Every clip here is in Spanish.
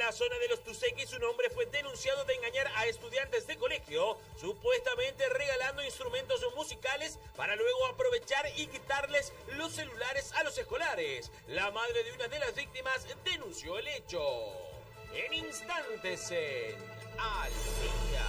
la zona de los Tusequis, un hombre fue denunciado de engañar a estudiantes de colegio, supuestamente regalando instrumentos musicales para luego aprovechar y quitarles los celulares a los escolares. La madre de una de las víctimas denunció el hecho. En instantes en Al Día.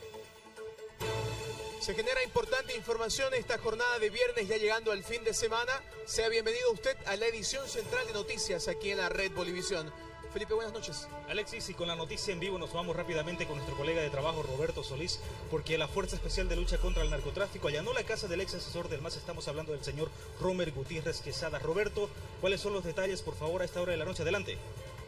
Se genera importante información esta jornada de viernes, ya llegando al fin de semana. Sea bienvenido usted a la edición central de noticias aquí en la Red Bolivisión. Felipe, buenas noches. Alexis, y con la noticia en vivo nos vamos rápidamente con nuestro colega de trabajo Roberto Solís, porque la Fuerza Especial de Lucha contra el Narcotráfico allanó la casa del ex asesor del MAS. Estamos hablando del señor Romer Gutiérrez Quesada. Roberto, ¿cuáles son los detalles, por favor, a esta hora de la noche? Adelante.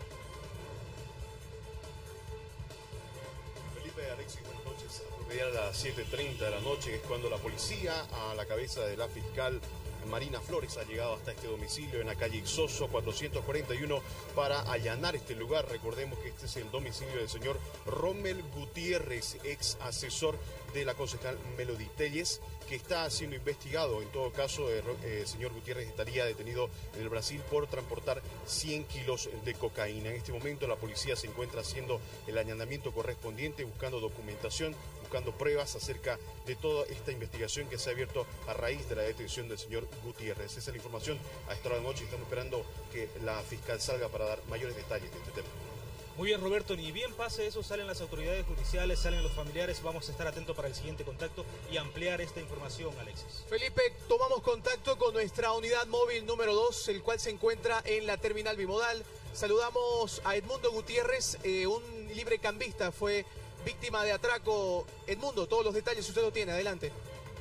Felipe, Alexis, buenas noches. A las 7:30 de la noche es cuando la policía, a la cabeza de la fiscal Marina Flores, ha llegado hasta este domicilio en la calle Ixoso 441 para allanar este lugar. Recordemos que este es el domicilio del señor Rommel Gutiérrez, ex asesor de la concejal Melody Telles, que está siendo investigado. En todo caso, el señor Gutiérrez estaría detenido en el Brasil por transportar 100 kilos de cocaína. En este momento la policía se encuentra haciendo el allanamiento correspondiente, buscando documentación, buscando pruebas acerca de toda esta investigación que se ha abierto a raíz de la detención del señor Gutiérrez. Esa es la información a esta hora de noche. Estamos esperando que la fiscal salga para dar mayores detalles de este tema. Muy bien, Roberto, ni bien pase eso, salen las autoridades judiciales, salen los familiares. Vamos a estar atentos para el siguiente contacto y ampliar esta información, Alexis. Felipe, tomamos contacto con nuestra unidad móvil número 2, el cual se encuentra en la terminal bimodal. Saludamos a Edmundo Gutiérrez, un librecambista, fue víctima de atraco. Edmundo, todos los detalles usted lo tiene, adelante.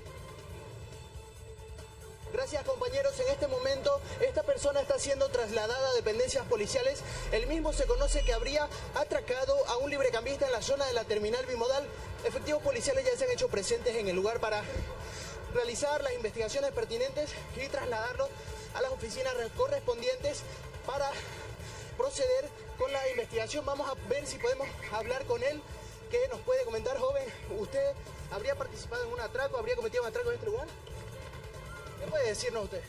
Gracias, compañeros. En este momento esta persona está siendo trasladada a dependencias policiales. El mismo se conoce que habría atracado a un librecambista en la zona de la terminal bimodal. Efectivos policiales ya se han hecho presentes en el lugar para realizar las investigaciones pertinentes y trasladarlo a las oficinas correspondientes para proceder con la investigación. Vamos a ver si podemos hablar con él. ¿Qué nos puede comentar, joven? ¿Usted habría participado en un atraco? ¿Habría cometido un atraco en este lugar? ¿Qué puede decirnos usted?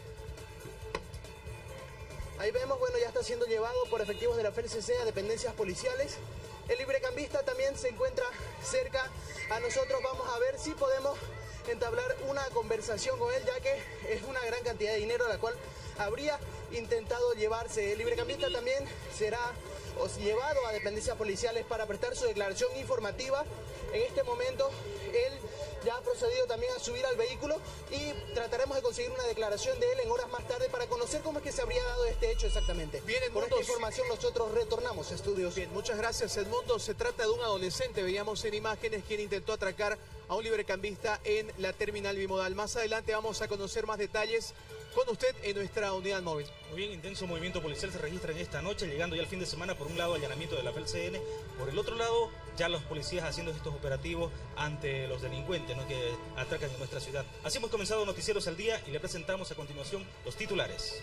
Ahí vemos, bueno, ya está siendo llevado por efectivos de la FELCC a dependencias policiales. El librecambista también se encuentra cerca a nosotros. Vamos a ver si podemos entablar una conversación con él, ya que es una gran cantidad de dinero la cual habría intentado llevarse. El librecambista también será llevado a dependencias policiales para prestar su declaración informativa. En este momento, él ya ha procedido también a subir al vehículo y trataremos de conseguir una declaración de él en horas más tarde para conocer cómo es que se habría dado este hecho exactamente. Bien, Edmundo, por esta información nosotros retornamos a estudios. Bien, muchas gracias, Edmundo. Se trata de un adolescente, veíamos en imágenes, quien intentó atracar a un librecambista en la terminal bimodal. Más adelante vamos a conocer más detalles con usted en nuestra unidad móvil. Muy bien, intenso movimiento policial se registra en esta noche, llegando ya el fin de semana. Por un lado, allanamiento de la FELCN, por el otro lado, ya los policías haciendo estos operativos ante los delincuentes, ¿no?, que atracan en nuestra ciudad. Así hemos comenzado Noticieros al Día y le presentamos a continuación los titulares.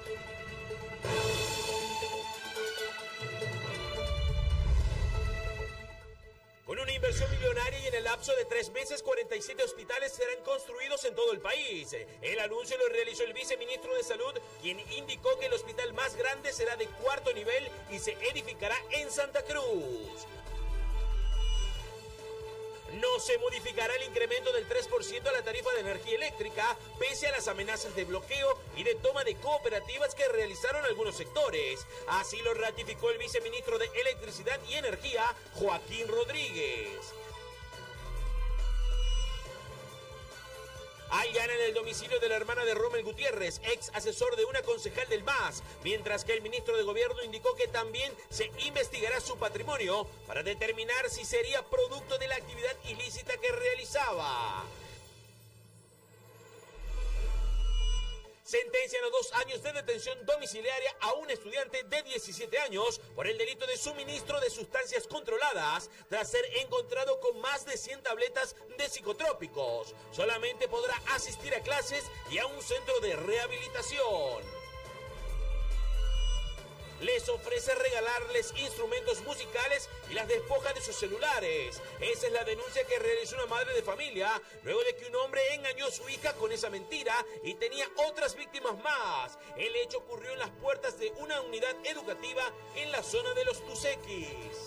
Con una inversión millonaria y en el lapso de 3 meses, 47 hospitales serán construidos en todo el país. El anuncio lo realizó el viceministro de Salud, quien indicó que el hospital más grande será de 4º nivel y se edificará en Santa Cruz. No se modificará el incremento del 3% a la tarifa de energía eléctrica, pese a las amenazas de bloqueo y de toma de cooperativas que realizaron algunos sectores. Así lo ratificó el viceministro de Electricidad y Energía, Joaquín Rodríguez. Allanan el domicilio de la hermana de Rommel Gutiérrez, ex asesor de una concejal del MAS, mientras que el ministro de Gobierno indicó que también se investigará su patrimonio para determinar si sería producto de la actividad ilícita que realizaba. Sentencian a 2 años de detención domiciliaria a un estudiante de 17 años por el delito de suministro de sustancias controladas tras ser encontrado con más de 100 tabletas de psicotrópicos. Solamente podrá asistir a clases y a un centro de rehabilitación. les ofrece regalarles instrumentos musicales y las despoja de sus celulares. Esa es la denuncia que realizó una madre de familia luego de que un hombre engañó a su hija con esa mentira y tenía otras víctimas más. El hecho ocurrió en las puertas de una unidad educativa en la zona de los Tusequis.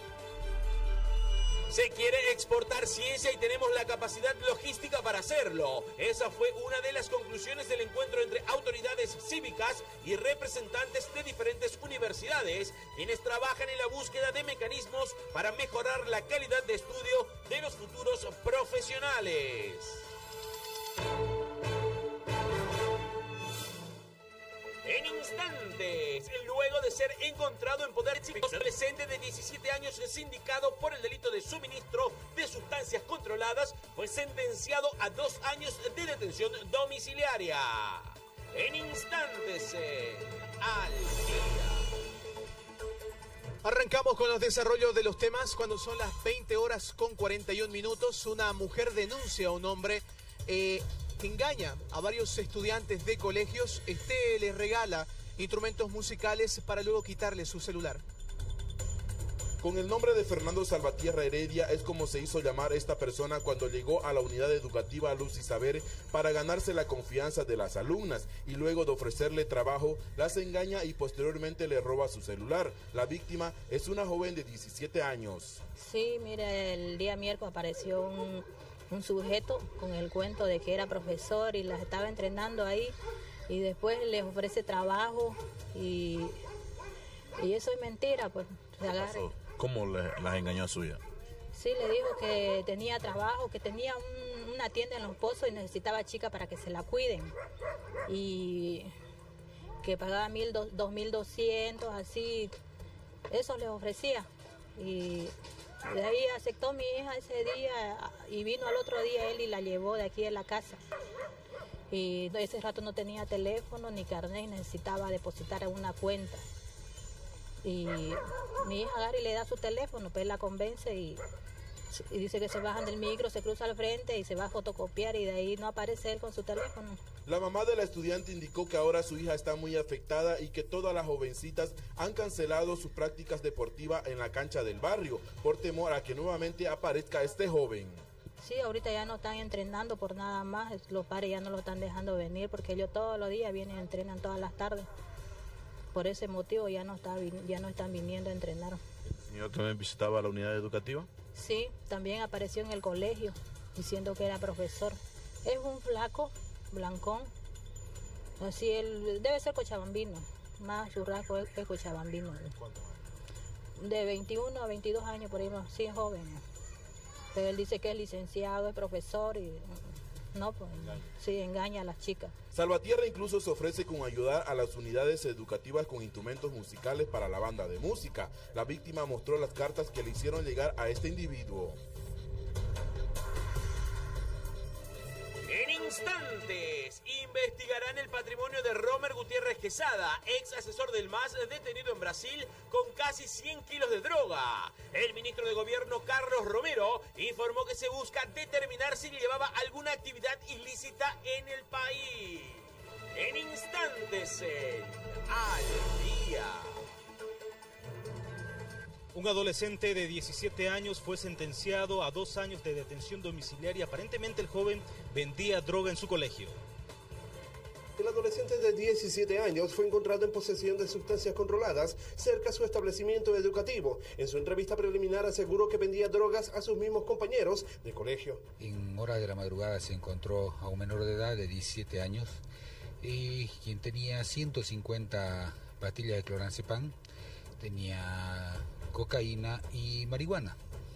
Se quiere exportar ciencia y tenemos la capacidad logística para hacerlo. Esa fue una de las conclusiones del encuentro entre autoridades cívicas y representantes de diferentes universidades, quienes trabajan en la búsqueda de mecanismos para mejorar la calidad de estudio de los futuros profesionales. En instantes, luego de ser encontrado en poder cívico, un adolescente de 17 años sindicado por el delito de suministro de sustancias controladas fue sentenciado a 2 años de detención domiciliaria. En instantes, al día. Arrancamos con los desarrollos de los temas cuando son las 20:41. Una mujer denuncia a un hombre que engaña a varios estudiantes de colegios. Les regala instrumentos musicales para luego quitarle su celular. Con el nombre de Fernando Salvatierra Heredia es como se hizo llamar esta persona cuando llegó a la unidad educativa Luz y Saber para ganarse la confianza de las alumnas y luego de ofrecerle trabajo las engaña y posteriormente le roba su celular. La víctima es una joven de 17 años. Sí, mire, el día miércoles apareció un sujeto con el cuento de que era profesor y las estaba entrenando ahí y después les ofrece trabajo y eso es mentira, pues se agarra. ¿Cómo las engañó a su hija? Sí, le dijo que tenía trabajo, que tenía una tienda en Los Pozos y necesitaba chica para que se la cuiden y que pagaba 2.200, así, eso les ofrecía y de ahí aceptó mi hija ese día y vino al otro día él y la llevó de aquí de la casa. Y ese rato no tenía teléfono ni carnet, necesitaba depositar en una cuenta. Y mi hija agarra y le da su teléfono, pues él la convence y dice que se bajan del micro, se cruza al frente y se va a fotocopiar y de ahí no aparece él con su teléfono. La mamá de la estudiante indicó que ahora su hija está muy afectada y que todas las jovencitas han cancelado sus prácticas deportivas en la cancha del barrio por temor a que nuevamente aparezca este joven. Sí, ahorita ya no están entrenando por nada más, los padres ya no lo están dejando venir porque ellos todos los días vienen y entrenan todas las tardes. Por ese motivo ya no están viniendo a entrenar. ¿El señor también visitaba la unidad educativa? Sí, también apareció en el colegio diciendo que era profesor. Es un flaco, blancón, así él debe ser cochabambino, más churrasco es cochabambino. ¿Cuántos años? De 21 a 22 años por ahí, sí es joven. Pero él dice que es licenciado, es profesor y no, pues sí, engaña a las chicas. Salvatierra incluso se ofrece con ayudar a las unidades educativas con instrumentos musicales para la banda de música. La víctima mostró las cartas que le hicieron llegar a este individuo. En instantes, investigarán el patrimonio de Romer Gutiérrez Quesada, ex asesor del MAS detenido en Brasil con casi 100 kilos de droga. El ministro de Gobierno, Carlos Romero, informó que se busca determinar si llevaba alguna actividad ilícita en el país. En instantes, al día. Un adolescente de 17 años fue sentenciado a 2 años de detención domiciliaria. Aparentemente el joven vendía droga en su colegio. El adolescente de 17 años fue encontrado en posesión de sustancias controladas cerca a su establecimiento educativo. En su entrevista preliminar aseguró que vendía drogas a sus mismos compañeros de colegio. En horas de la madrugada se encontró a un menor de edad de 17 años, quien tenía 150 pastillas de clorazepam, tenía cocaína y marihuana.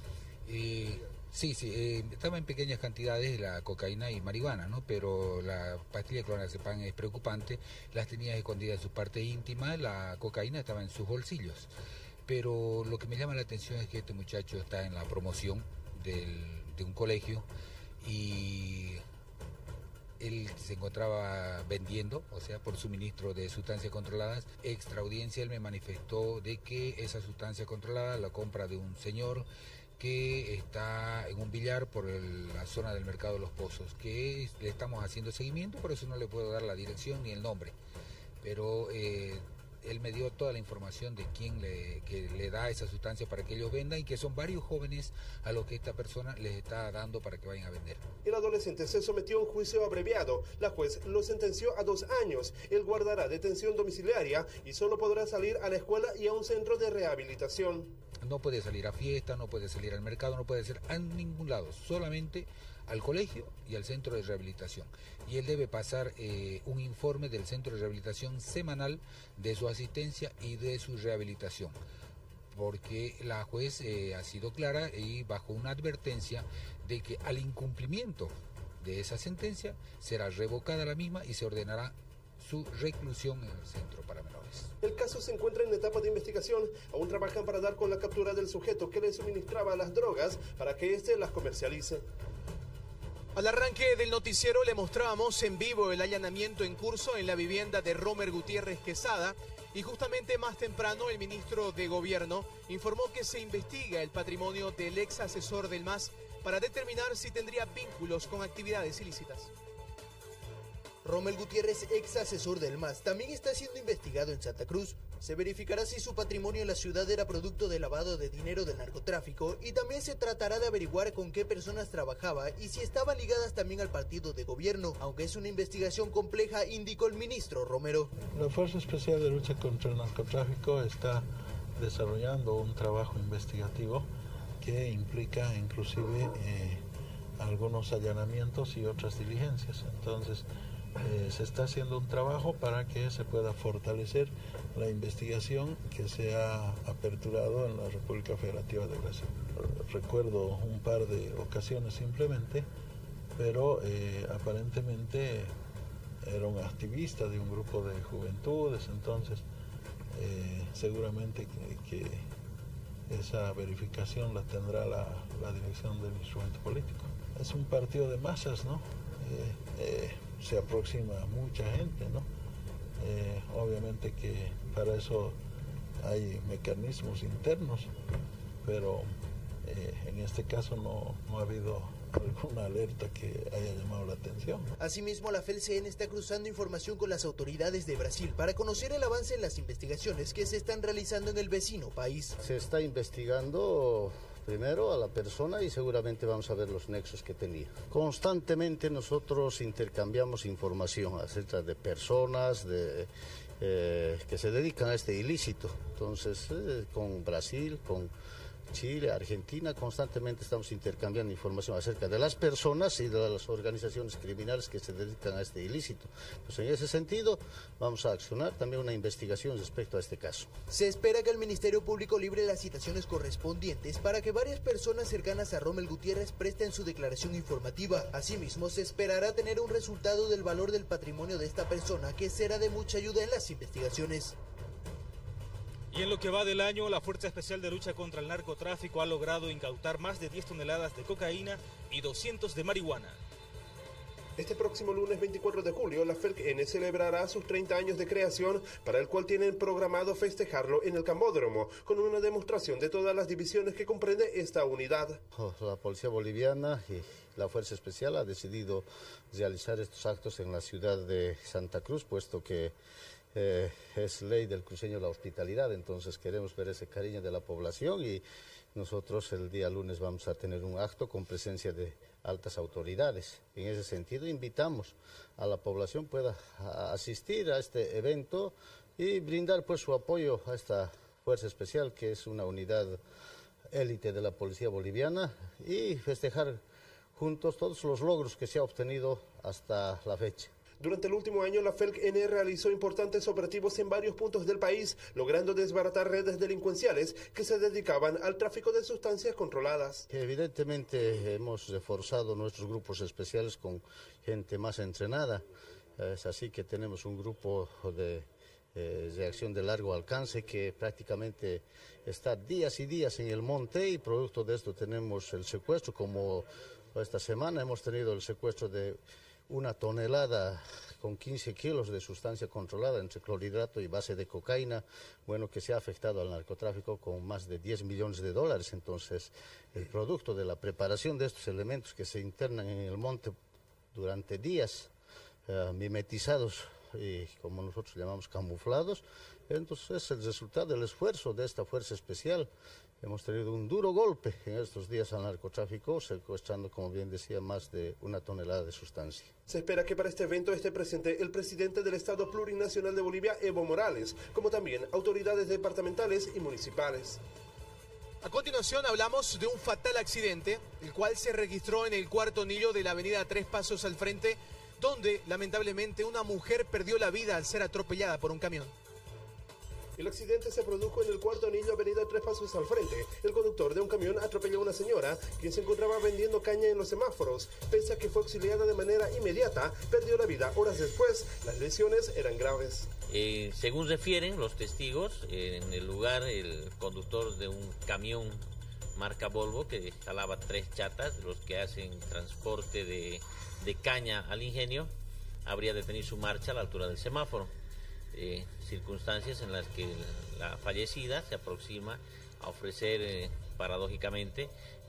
Estaba en pequeñas cantidades la cocaína y marihuana, ¿no? Pero la pastilla de clorazepam es preocupante, las tenía escondidas en su parte íntima, la cocaína estaba en sus bolsillos. Pero lo que me llama la atención es que este muchacho está en la promoción de un colegio y él se encontraba vendiendo, o sea, por suministro de sustancias controladas. Extraaudiencia, él me manifestó de que esa sustancia controlada la compra de un señor que está en un billar por la zona del mercado de Los Pozos, que le estamos haciendo seguimiento, por eso no le puedo dar la dirección ni el nombre. Pero él me dio toda la información de quién que le da esa sustancia para que ellos vendan y que son varios jóvenes a los que esta persona les está dando para que vayan a vender. El adolescente se sometió a un juicio abreviado. La juez lo sentenció a 2 años. Él guardará detención domiciliaria y solo podrá salir a la escuela y a un centro de rehabilitación. No puede salir a fiesta, no puede salir al mercado, no puede salir a ningún lado, solamente al colegio y al centro de rehabilitación. Y él debe pasar un informe del centro de rehabilitación semanal de su asistencia y de su rehabilitación, porque la juez ha sido clara y bajo una advertencia de que al incumplimiento de esa sentencia será revocada la misma y se ordenará su reclusión en el centro para menores. El caso se encuentra en etapa de investigación. Aún trabajan para dar con la captura del sujeto que le suministraba las drogas para que éste las comercialice. Al arranque del noticiero le mostrábamos en vivo el allanamiento en curso en la vivienda de Romer Gutiérrez Quesada y justamente más temprano el ministro de Gobierno informó que se investiga el patrimonio del ex asesor del MAS para determinar si tendría vínculos con actividades ilícitas. Romer Gutiérrez, ex asesor del MAS, también está siendo investigado en Santa Cruz. Se verificará si su patrimonio en la ciudad era producto de lavado de dinero del narcotráfico y también se tratará de averiguar con qué personas trabajaba y si estaban ligadas también al partido de gobierno, aunque es una investigación compleja, indicó el ministro Romero. La Fuerza Especial de Lucha contra el Narcotráfico está desarrollando un trabajo investigativo que implica inclusive algunos allanamientos y otras diligencias. Entonces, se está haciendo un trabajo para que se pueda fortalecer la investigación que se ha aperturado en la República Federativa de Brasil. Recuerdo un par de ocasiones simplemente, pero aparentemente era un activista de un grupo de juventudes, entonces seguramente que esa verificación la tendrá la dirección del instrumento político. Es un partido de masas, ¿no? Se aproxima a mucha gente, ¿no? Obviamente que para eso hay mecanismos internos, pero en este caso no ha habido alguna alerta que haya llamado la atención. Asimismo, la FELCN está cruzando información con las autoridades de Brasil para conocer el avance en las investigaciones que se están realizando en el vecino país. Se está investigando primero a la persona y seguramente vamos a ver los nexos que tenía. Constantemente nosotros intercambiamos información acerca de personas que se dedican a este ilícito. Entonces, con Brasil, con Chile, Argentina, constantemente estamos intercambiando información acerca de las personas y de las organizaciones criminales que se dedican a este ilícito. Pues en ese sentido vamos a accionar también una investigación respecto a este caso. Se espera que el Ministerio Público libre las citaciones correspondientes para que varias personas cercanas a Romer Gutiérrez presten su declaración informativa. Asimismo, se esperará tener un resultado del valor del patrimonio de esta persona que será de mucha ayuda en las investigaciones. Y en lo que va del año, la Fuerza Especial de Lucha contra el Narcotráfico ha logrado incautar más de 10 toneladas de cocaína y 200 de marihuana. Este próximo lunes 24 de julio, la FELCN celebrará sus 30 años de creación, para el cual tienen programado festejarlo en el Cambódromo, con una demostración de todas las divisiones que comprende esta unidad. La Policía Boliviana y la Fuerza Especial ha decidido realizar estos actos en la ciudad de Santa Cruz, puesto que es ley del cruceño la hospitalidad, entonces queremos ver ese cariño de la población y nosotros el día lunes vamos a tener un acto con presencia de altas autoridades. En ese sentido invitamos a la población pueda asistir a este evento y brindar pues su apoyo a esta Fuerza Especial, que es una unidad élite de la Policía Boliviana, y festejar juntos todos los logros que se ha obtenido hasta la fecha. Durante el último año, la FELCN realizó importantes operativos en varios puntos del país, logrando desbaratar redes delincuenciales que se dedicaban al tráfico de sustancias controladas. Evidentemente hemos reforzado nuestros grupos especiales con gente más entrenada. Es así que tenemos un grupo de reacción de largo alcance que prácticamente está días y días en el monte, y producto de esto tenemos el secuestro, como esta semana hemos tenido el secuestro de 1 tonelada con 15 kilos de sustancia controlada entre clorhidrato y base de cocaína, bueno, que se ha afectado al narcotráfico con más de 10 millones de dólares. Entonces, el producto de la preparación de estos elementos que se internan en el monte durante días, mimetizados y como nosotros llamamos camuflados, Entonces es el resultado del esfuerzo de esta fuerza especial. Hemos tenido un duro golpe en estos días al narcotráfico, secuestrando, como bien decía, más de 1 tonelada de sustancia. Se espera que para este evento esté presente el presidente del Estado Plurinacional de Bolivia, Evo Morales, como también autoridades departamentales y municipales. A continuación hablamos de un fatal accidente, el cual se registró en el cuarto anillo de la avenida Tres Pasos al Frente, donde lamentablemente una mujer perdió la vida al ser atropellada por un camión. El accidente se produjo en el cuarto anillo avenida Tres Pasos al Frente. El conductor de un camión atropelló a una señora quien se encontraba vendiendo caña en los semáforos. Pese a que fue auxiliada de manera inmediata, perdió la vida. Horas después, las lesiones eran graves. Según refieren los testigos, en el lugar el conductor de un camión marca Volvo que jalaba 3 chatas, los que hacen transporte de caña al ingenio, habría detenido su marcha a la altura del semáforo. Circunstancias en las que la fallecida se aproxima a ofrecer paradójicamente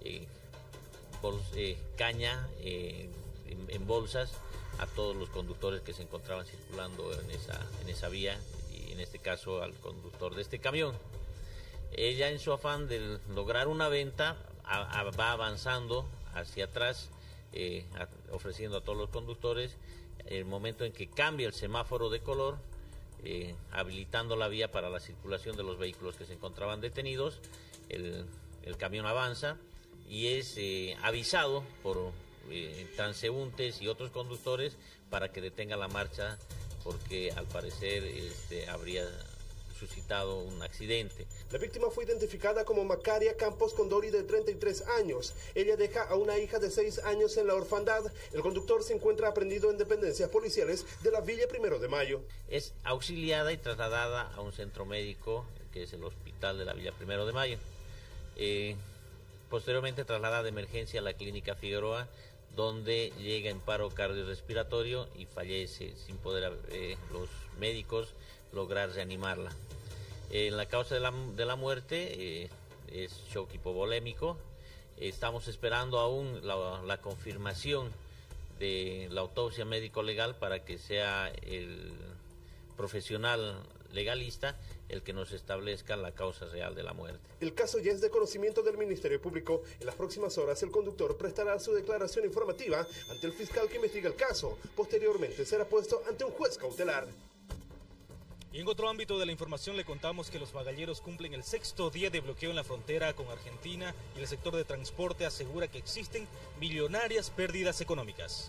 caña en bolsas a todos los conductores que se encontraban circulando en esa vía, y en este caso al conductor de este camión. Ella, en su afán de lograr una venta, va avanzando hacia atrás, ofreciendo a todos los conductores. El momento en que cambia el semáforo de color, habilitando la vía para la circulación de los vehículos que se encontraban detenidos, el camión avanza y es avisado por transeúntes y otros conductores para que detenga la marcha, porque al parecer habría suscitado un accidente. La víctima fue identificada como Macaria Campos Condori, de 33 años. Ella deja a una hija de 6 años en la orfandad. El conductor se encuentra aprehendido en dependencias policiales de la Villa 1 de Mayo. Es auxiliada y trasladada a un centro médico, que es el hospital de la Villa 1 de Mayo. Posteriormente trasladada de emergencia a la clínica Figueroa, donde llega en paro cardiorrespiratorio y fallece sin poder los médicos lograr reanimarla. La causa de la muerte es shock hipovolémico. Estamos esperando aún la confirmación de la autopsia médico-legal para que sea el profesional legalista el que nos establezca la causa real de la muerte. El caso ya es de conocimiento del Ministerio Público. En las próximas horas el conductor prestará su declaración informativa ante el fiscal que investiga el caso. Posteriormente será puesto ante un juez cautelar. Y en otro ámbito de la información le contamos que los bagalleros cumplen el 6º día de bloqueo en la frontera con Argentina y el sector de transporte asegura que existen millonarias pérdidas económicas.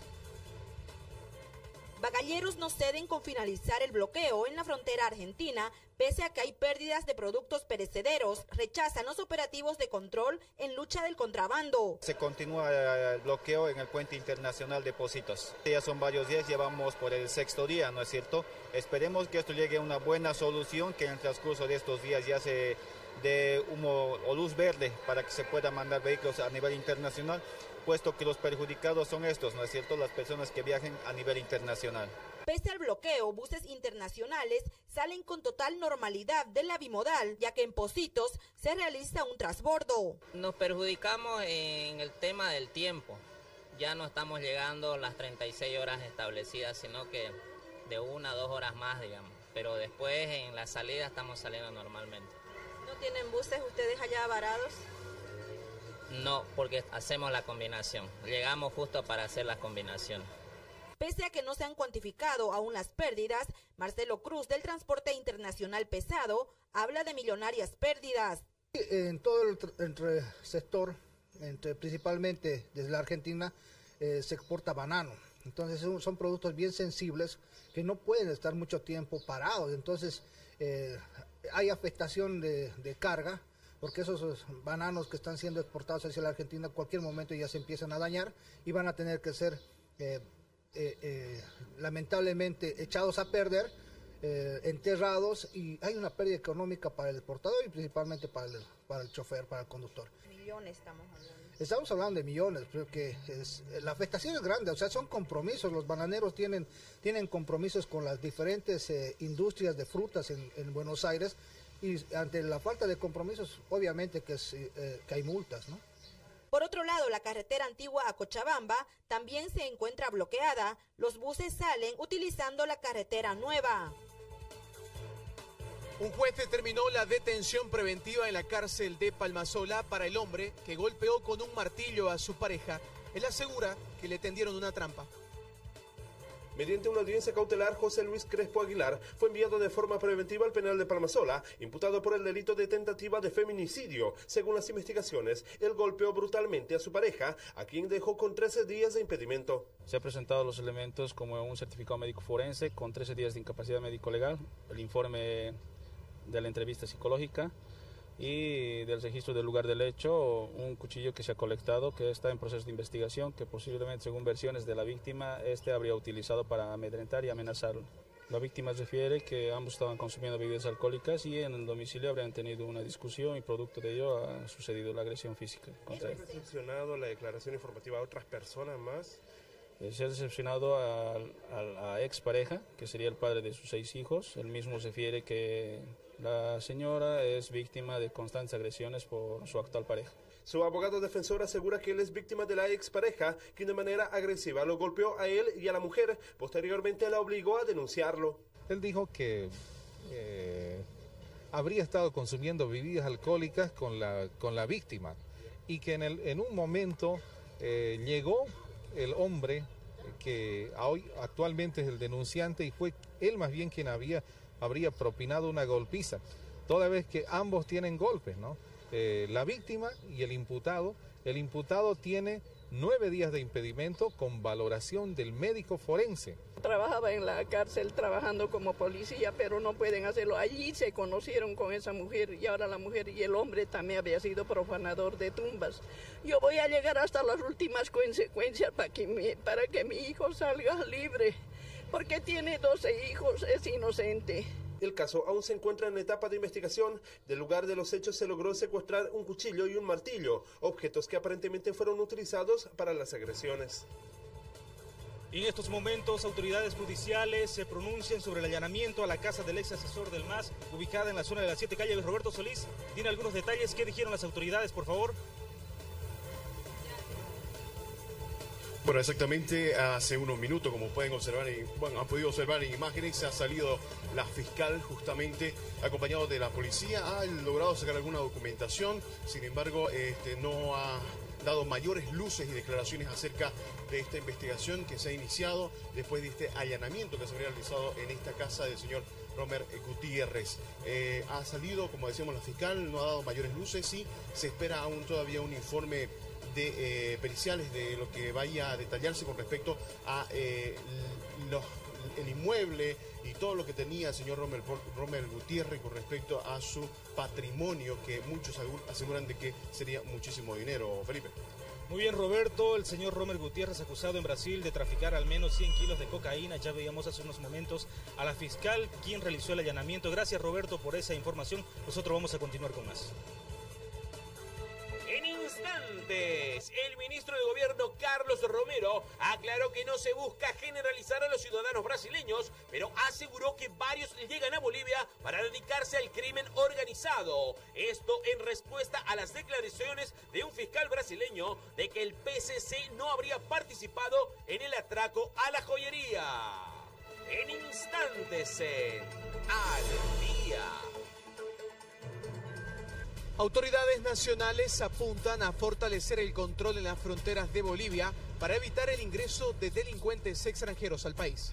Bagalleros no ceden con finalizar el bloqueo en la frontera argentina, pese a que hay pérdidas de productos perecederos. Rechazan los operativos de control en lucha del contrabando. Se continúa el bloqueo en el puente internacional de Pocitos. Ya son varios días, llevamos por el 6º día, ¿no es cierto? Esperemos que esto llegue a una buena solución, que en el transcurso de estos días ya se dé humo o luz verde para que se pueda mandar vehículos a nivel internacional, puesto que los perjudicados son estos, ¿no es cierto?, las personas que viajen a nivel internacional. Pese al bloqueo, buses internacionales salen con total normalidad de la bimodal, ya que en Pocitos se realiza un transbordo. Nos perjudicamos en el tema del tiempo. Ya no estamos llegando a las 36 horas establecidas, sino que de 1 a 2 horas más, digamos. Pero después en la salida estamos saliendo normalmente. ¿No tienen buses ustedes allá varados? No, porque hacemos la combinación. Llegamos justo para hacer la combinación. Pese a que no se han cuantificado aún las pérdidas, Marcelo Cruz, del transporte internacional pesado, habla de millonarias pérdidas. En todo el sector, principalmente desde la Argentina, se exporta banano. Entonces son productos bien sensibles que no pueden estar mucho tiempo parados. Entonces hay afectación de carga, porque esos bananos que están siendo exportados hacia la Argentina en cualquier momento ya se empiezan a dañar y van a tener que ser lamentablemente echados a perder, enterrados, y hay una pérdida económica para el exportador y principalmente para el chofer, para el conductor. Millones estamos hablando. Estamos hablando de millones, porque la afectación es grande, o sea, son compromisos. Los bananeros tienen compromisos con las diferentes industrias de frutas en Buenos Aires, y ante la falta de compromisos, obviamente que hay multas, ¿no? Por otro lado, la carretera antigua a Cochabamba también se encuentra bloqueada. Los buses salen utilizando la carretera nueva. Un juez determinó la detención preventiva en la cárcel de Palmasola para el hombre que golpeó con un martillo a su pareja. Él asegura que le tendieron una trampa. Mediante una audiencia cautelar, José Luis Crespo Aguilar fue enviado de forma preventiva al penal de Palmasola, imputado por el delito de tentativa de feminicidio. Según las investigaciones, él golpeó brutalmente a su pareja, a quien dejó con 13 días de impedimento. Se han presentado los elementos como un certificado médico forense con 13 días de incapacidad médico-legal, el informe de la entrevista psicológica y del registro del lugar del hecho, un cuchillo que se ha colectado, que está en proceso de investigación, que posiblemente, según versiones de la víctima, habría utilizado para amedrentar y amenazarlo. La víctima refiere que ambos estaban consumiendo bebidas alcohólicas y en el domicilio habrían tenido una discusión y producto de ello ha sucedido la agresión física contra él. ¿Se ha recepcionado la declaración informativa a otras personas más? Se ha recepcionado a la expareja, que sería el padre de sus 6 hijos. Él mismo refiere que la señora es víctima de constantes agresiones por su actual pareja. Su abogado defensor asegura que él es víctima de la expareja, quien de manera agresiva lo golpeó a él y a la mujer. Posteriormente la obligó a denunciarlo. Él dijo que habría estado consumiendo bebidas alcohólicas con la víctima y que en un momento llegó el hombre que hoy actualmente es el denunciante y fue él más bien quien habría propinado una golpiza, toda vez que ambos tienen golpes, ¿no? La víctima y el imputado tiene 9 días de impedimento con valoración del médico forense. Trabajaba en la cárcel trabajando como policía, pero no pueden hacerlo. Allí se conocieron con esa mujer y ahora la mujer y el hombre también había sido profanador de tumbas. Yo voy a llegar hasta las últimas consecuencias para que mi hijo salga libre, porque tiene 12 hijos, es inocente. El caso aún se encuentra en etapa de investigación. Del lugar de los hechos se logró secuestrar un cuchillo y un martillo, objetos que aparentemente fueron utilizados para las agresiones. En estos momentos, autoridades judiciales se pronuncian sobre el allanamiento a la casa del ex asesor del MAS, ubicada en la zona de las 7 calles. Roberto Solís tiene algunos detalles. ¿Qué dijeron las autoridades, por favor? Bueno, exactamente hace unos minutos, como pueden observar, han podido observar en imágenes, ha salido la fiscal justamente acompañado de la policía, ha logrado sacar alguna documentación, sin embargo, no ha dado mayores luces y declaraciones acerca de esta investigación que se ha iniciado después de este allanamiento que se habría realizado en esta casa del señor Romer Gutiérrez. Ha salido, como decíamos, la fiscal, no ha dado mayores luces y se espera aún todavía un informe de periciales de lo que vaya a detallarse con respecto a el inmueble y todo lo que tenía el señor Romer Gutiérrez con respecto a su patrimonio, que muchos aseguran de que sería muchísimo dinero. Felipe. Muy bien, Roberto. El señor Romer Gutiérrez, acusado en Brasil de traficar al menos 100 kilos de cocaína. Ya veíamos hace unos momentos a la fiscal quien realizó el allanamiento. Gracias, Roberto, por esa información. Nosotros vamos a continuar con más. En instantes, el ministro de Gobierno Carlos Romero aclaró que no se busca generalizar a los ciudadanos brasileños, pero aseguró que varios llegan a Bolivia para dedicarse al crimen organizado. Esto en respuesta a las declaraciones de un fiscal brasileño de que el PCC no habría participado en el atraco a la joyería. En instantes, en Al Día. Autoridades nacionales apuntan a fortalecer el control en las fronteras de Bolivia para evitar el ingreso de delincuentes extranjeros al país.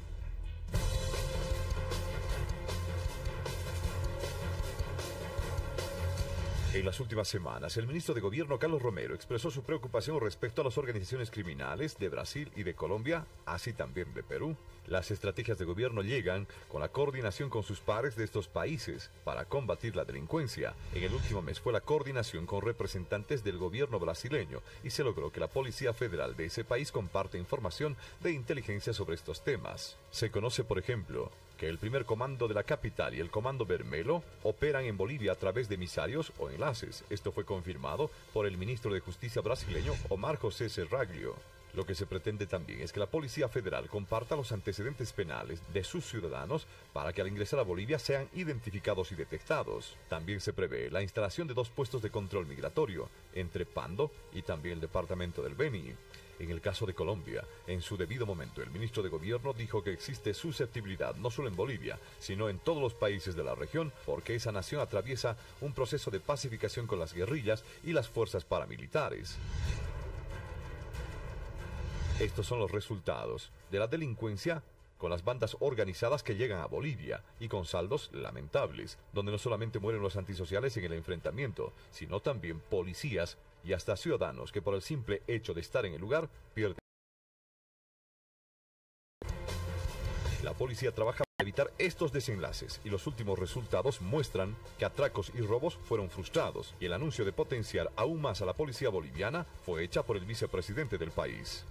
En las últimas semanas, el ministro de Gobierno, Carlos Romero, expresó su preocupación respecto a las organizaciones criminales de Brasil y de Colombia, así también de Perú. Las estrategias de gobierno llegan con la coordinación con sus pares de estos países para combatir la delincuencia. En el último mes fue la coordinación con representantes del gobierno brasileño y se logró que la Policía Federal de ese país comparte información de inteligencia sobre estos temas. Se conoce, por ejemplo, que el primer comando de la capital y el comando Vermelho operan en Bolivia a través de emisarios o enlaces. Esto fue confirmado por el ministro de Justicia brasileño, Omar José Serraglio. Lo que se pretende también es que la Policía Federal comparta los antecedentes penales de sus ciudadanos para que al ingresar a Bolivia sean identificados y detectados. También se prevé la instalación de 2 puestos de control migratorio entre Pando y también el departamento del Beni. En el caso de Colombia, en su debido momento, el ministro de Gobierno dijo que existe susceptibilidad no solo en Bolivia, sino en todos los países de la región, porque esa nación atraviesa un proceso de pacificación con las guerrillas y las fuerzas paramilitares. Estos son los resultados de la delincuencia con las bandas organizadas que llegan a Bolivia y con saldos lamentables, donde no solamente mueren los antisociales en el enfrentamiento, sino también policías y hasta ciudadanos que por el simple hecho de estar en el lugar pierden. La policía trabaja para evitar estos desenlaces y los últimos resultados muestran que atracos y robos fueron frustrados y el anuncio de potenciar aún más a la policía boliviana fue hecha por el vicepresidente del país.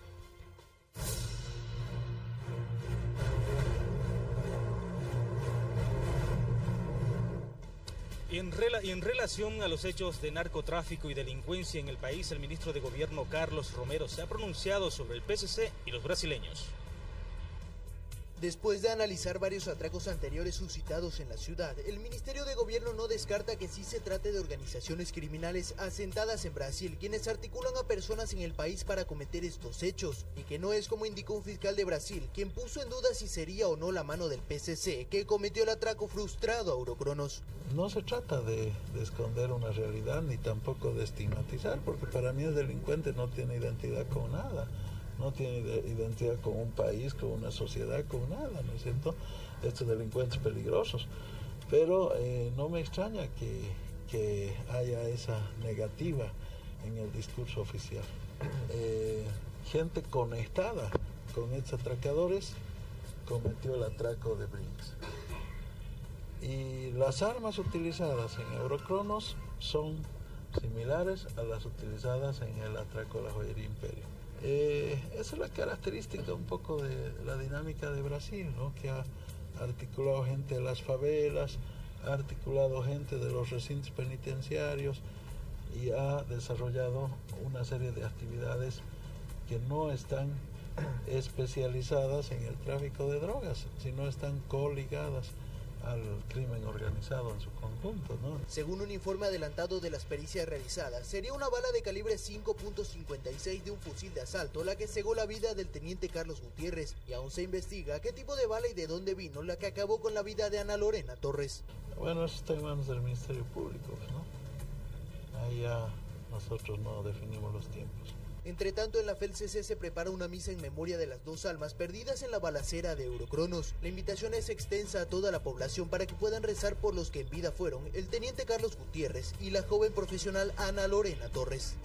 Y en relación a los hechos de narcotráfico y delincuencia en el país, el ministro de Gobierno Carlos Romero se ha pronunciado sobre el PCC y los brasileños. Después de analizar varios atracos anteriores suscitados en la ciudad, el Ministerio de Gobierno no descarta que sí se trate de organizaciones criminales asentadas en Brasil, quienes articulan a personas en el país para cometer estos hechos, y que no es como indicó un fiscal de Brasil, quien puso en duda si sería o no la mano del PCC, que cometió el atraco frustrado a Eurocronos. No se trata de esconder una realidad ni tampoco de estigmatizar, porque para mí el delincuente no tiene identidad con nada. No tiene identidad con un país, con una sociedad, con nada, ¿no es cierto? Estos delincuentes peligrosos. Pero no me extraña que haya esa negativa en el discurso oficial. Gente conectada con estos atracadores cometió el atraco de Brinks. Y las armas utilizadas en Eurocronos son similares a las utilizadas en el atraco de la joyería Imperio. Esa es la característica un poco de la dinámica de Brasil, ¿no? Que ha articulado gente de las favelas, ha articulado gente de los recintos penitenciarios y ha desarrollado una serie de actividades que no están especializadas en el tráfico de drogas, sino están coligadas al crimen organizado en su conjunto, ¿no? Según un informe adelantado de las pericias realizadas, sería una bala de calibre 5.56 de un fusil de asalto la que cegó la vida del teniente Carlos Gutiérrez, y aún se investiga qué tipo de bala y de dónde vino la que acabó con la vida de Ana Lorena Torres. Bueno, eso está en manos del Ministerio Público, ¿no? Ahí ya nosotros no definimos los tiempos. Entre tanto, en la FELCC se prepara una misa en memoria de las dos almas perdidas en la balacera de Eurocronos. La invitación es extensa a toda la población para que puedan rezar por los que en vida fueron el teniente Carlos Gutiérrez y la joven profesional Ana Lorena Torres.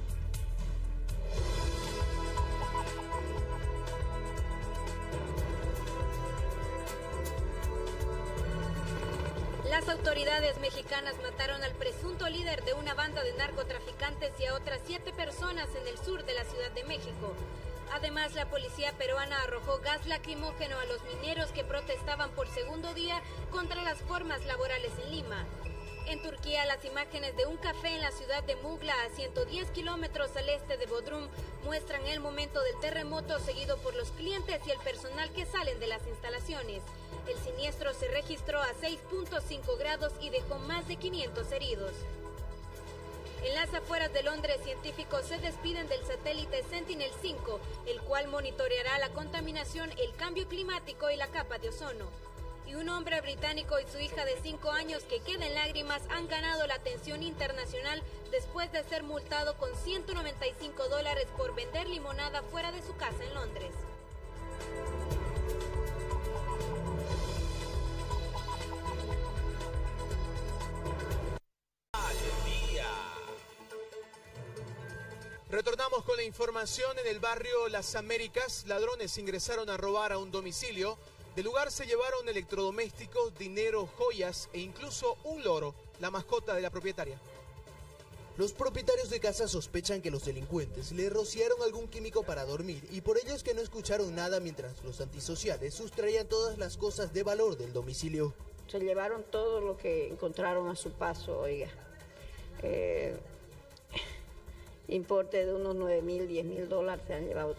Las autoridades mexicanas mataron al presunto líder de una banda de narcotraficantes y a otras 7 personas en el sur de la Ciudad de México. Además, la policía peruana arrojó gas lacrimógeno a los mineros que protestaban por segundo día contra las formas laborales en Lima. En Turquía, las imágenes de un café en la ciudad de Mugla, a 110 kilómetros al este de Bodrum, muestran el momento del terremoto seguido por los clientes y el personal que salen de las instalaciones. El siniestro se registró a 6.5 grados y dejó más de 500 heridos. En las afueras de Londres, científicos se despiden del satélite Sentinel-5, el cual monitoreará la contaminación, el cambio climático y la capa de ozono. Y un hombre británico y su hija de 5 años que queda en lágrimas han ganado la atención internacional después de ser multado con $195 por vender limonada fuera de su casa en Londres. Retornamos con la información. En el barrio Las Américas, ladrones ingresaron a robar a un domicilio. Del lugar se llevaron electrodomésticos, dinero, joyas e incluso un loro, la mascota de la propietaria. Los propietarios de casa sospechan que los delincuentes le rociaron algún químico para dormir y por ello es que no escucharon nada mientras los antisociales sustraían todas las cosas de valor del domicilio. Se llevaron todo lo que encontraron a su paso, oiga. Importe de unos $9,000, $10,000 se han llevado.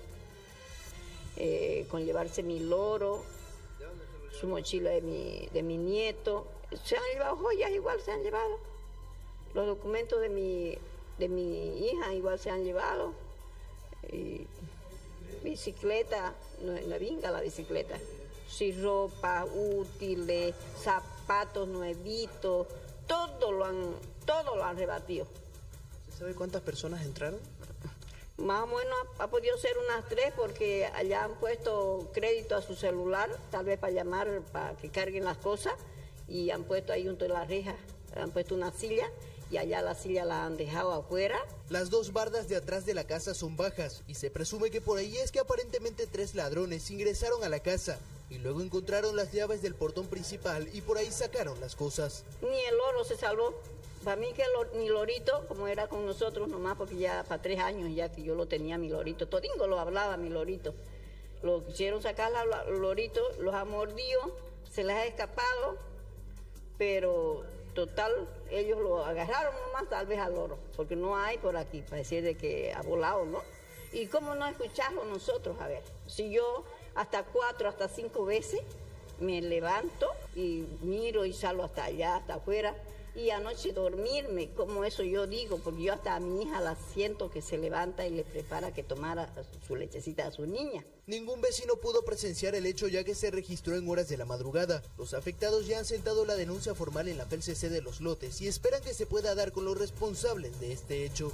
Con llevarse mi loro, su mochila de mi nieto. Se han llevado joyas, igual se han llevado. Los documentos de mi hija igual se han llevado. bicicleta, no vinga la bicicleta. Sí, ropa, útiles, zapatos nuevitos, todo lo han rebatido. ¿Se sabe cuántas personas entraron? Más o menos ha podido ser unas 3 porque allá han puesto crédito a su celular, tal vez para llamar, para que carguen las cosas, y han puesto ahí junto a la reja, han puesto una silla y allá la silla la han dejado afuera. Las 2 bardas de atrás de la casa son bajas y se presume que por ahí es que aparentemente 3 ladrones ingresaron a la casa y luego encontraron las llaves del portón principal y por ahí sacaron las cosas. Ni el loro se salvó. Para mí que ni lorito, como era con nosotros nomás, porque ya para 3 años ya que yo lo tenía mi lorito, todingo lo hablaba mi lorito. Lo quisieron sacar los loritos, los ha mordido, se les ha escapado, pero total, ellos lo agarraron nomás tal vez al loro, porque no hay por aquí, para decir de que ha volado, ¿no? Y cómo no escucharlo nosotros, a ver, si yo hasta 4, hasta 5 veces me levanto y miro y salgo hasta allá, hasta afuera, y anoche dormirme, como eso yo digo, porque yo hasta a mi hija la siento que se levanta y le prepara que tomara su lechecita a su niña. Ningún vecino pudo presenciar el hecho ya que se registró en horas de la madrugada. Los afectados ya han sentado la denuncia formal en la FELCC de Los Lotes y esperan que se pueda dar con los responsables de este hecho.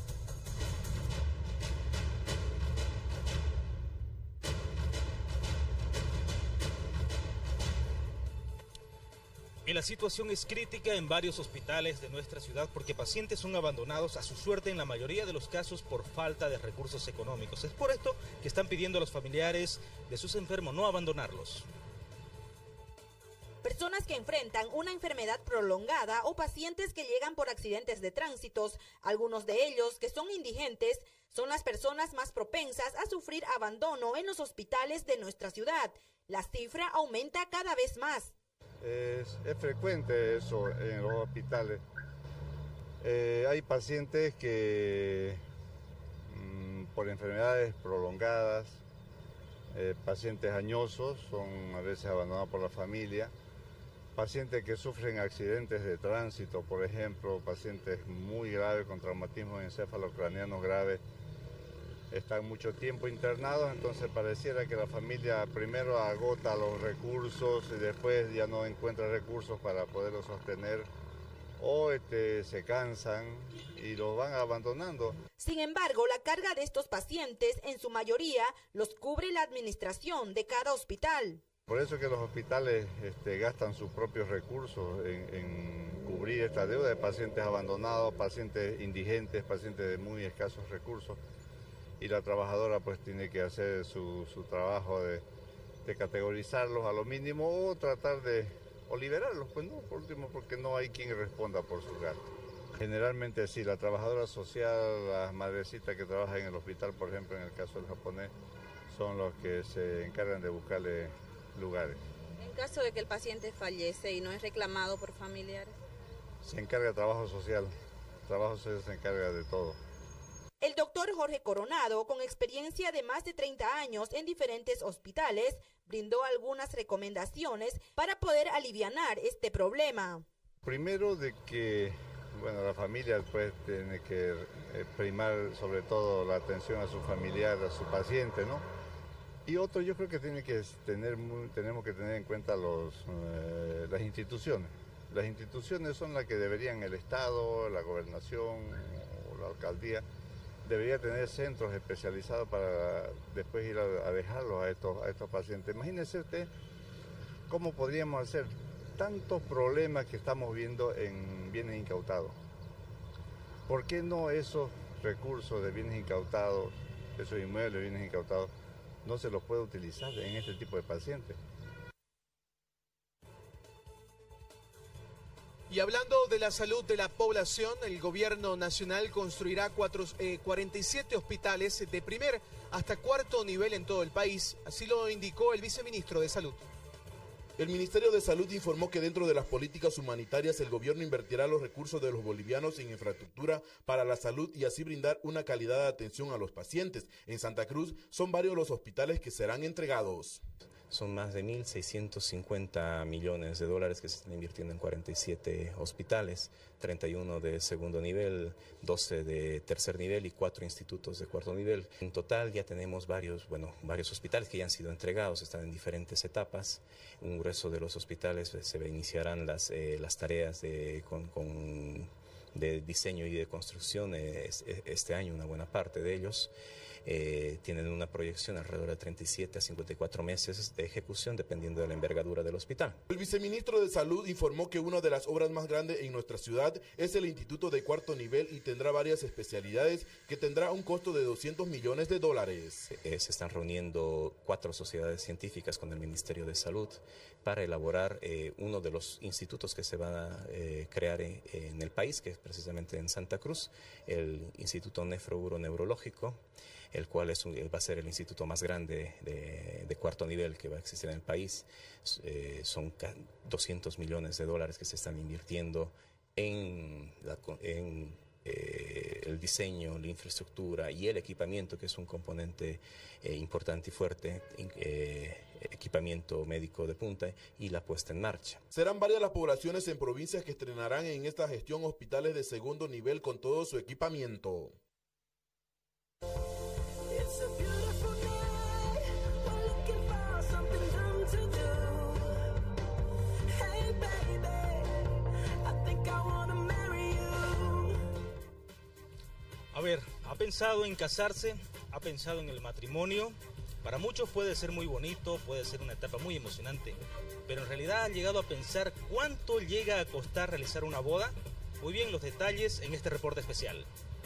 Y la situación es crítica en varios hospitales de nuestra ciudad porque pacientes son abandonados a su suerte en la mayoría de los casos por falta de recursos económicos. Es por esto que están pidiendo a los familiares de sus enfermos no abandonarlos. Personas que enfrentan una enfermedad prolongada o pacientes que llegan por accidentes de tránsitos, algunos de ellos que son indigentes, son las personas más propensas a sufrir abandono en los hospitales de nuestra ciudad. La cifra aumenta cada vez más. Es frecuente eso en los hospitales. Hay pacientes que por enfermedades prolongadas, pacientes añosos, son a veces abandonados por la familia, pacientes que sufren accidentes de tránsito, por ejemplo, pacientes muy graves con traumatismos encefalocranianos graves, están mucho tiempo internados, entonces pareciera que la familia primero agota los recursos y después ya no encuentra recursos para poderlos sostener o se cansan y los van abandonando. Sin embargo, la carga de estos pacientes, en su mayoría, los cubre la administración de cada hospital. Por eso que los hospitales gastan sus propios recursos en cubrir esta deuda de pacientes abandonados, pacientes indigentes, pacientes de muy escasos recursos. Y la trabajadora pues tiene que hacer su trabajo de categorizarlos a lo mínimo o tratar de liberarlos, pues no, por último, porque no hay quien responda por sus gastos. Generalmente sí, la trabajadora social, las madrecitas que trabajan en el hospital, por ejemplo, en el caso del japonés, son los que se encargan de buscarle lugares. En caso de que el paciente fallece y no es reclamado por familiares. Se encarga trabajo social se encarga de todo. El doctor Jorge Coronado, con experiencia de más de 30 años en diferentes hospitales, brindó algunas recomendaciones para poder alivianar este problema. Primero de que, la familia pues tiene que primar sobre todo la atención a su familiar, a su paciente, ¿no? Y otro, yo creo que tenemos que tener en cuenta las instituciones. Las instituciones son las que deberían, el Estado, la gobernación o la alcaldía, debería tener centros especializados para después ir a dejarlos a estos pacientes. Imagínense usted cómo podríamos hacer tantos problemas que estamos viendo en bienes incautados. ¿Por qué no esos recursos de bienes incautados, esos inmuebles de bienes incautados, no se los puede utilizar en este tipo de pacientes? Y hablando de la salud de la población, el gobierno nacional construirá 47 hospitales de primer hasta cuarto nivel en todo el país. Así lo indicó el viceministro de Salud. El Ministerio de Salud informó que dentro de las políticas humanitarias el gobierno invertirá los recursos de los bolivianos en infraestructura para la salud y así brindar una calidad de atención a los pacientes. En Santa Cruz son varios los hospitales que serán entregados. Son más de 1.650 millones de dólares que se están invirtiendo en 47 hospitales, 31 de segundo nivel, 12 de tercer nivel y 4 institutos de cuarto nivel. En total ya tenemos varios hospitales que ya han sido entregados, están en diferentes etapas. Un grueso de los hospitales se iniciarán las tareas de diseño y de construcción este año, una buena parte de ellos. Tienen una proyección alrededor de 37 a 54 meses de ejecución dependiendo de la envergadura del hospital. El viceministro de Salud informó que una de las obras más grandes en nuestra ciudad es el Instituto de Cuarto Nivel y tendrá varias especialidades que tendrá un costo de 200 millones de dólares. Se están reuniendo 4 sociedades científicas con el Ministerio de Salud para elaborar uno de los institutos que se van a crear en el país, que es precisamente en Santa Cruz, el Instituto Nefro-Uro-Neurológico, el cual va a ser el instituto más grande de cuarto nivel que va a existir en el país. Son 200 millones de dólares que se están invirtiendo en el diseño, la infraestructura y el equipamiento, que es un componente importante y fuerte, equipamiento médico de punta y la puesta en marcha. Serán varias las poblaciones en provincias que estrenarán en esta gestión hospitales de segundo nivel con todo su equipamiento. A ver, ¿ha pensado en casarse? ¿Ha pensado en el matrimonio? Para muchos puede ser muy bonito, puede ser una etapa muy emocionante, pero en realidad ¿han llegado a pensar cuánto llega a costar realizar una boda? Muy bien, los detalles en este reporte especial.